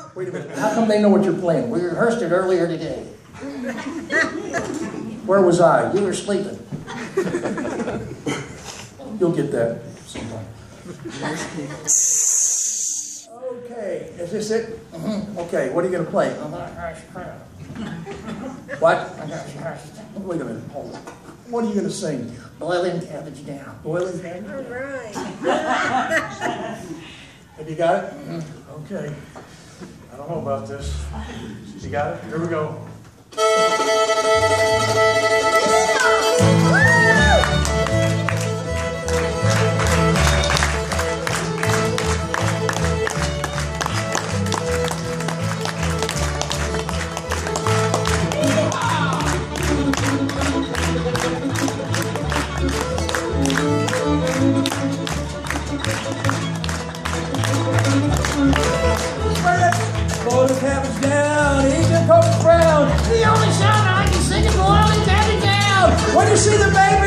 Wait a minute. How come they know what you're playing? We rehearsed it earlier today. Where was I? You were sleeping. You'll get that sometime. Okay, is this it? Okay, what are you going to play? What? Wait a minute, hold on. What are you going to sing? Boiling Cabbage Down. Boiling Cabbage Down? All right. Have you got it? Okay. I don't know about this. You got it? Here we go. Boiling cabbage down, eat your coat brown. The only sound I can sing is boiling cabbage down. When you see the baby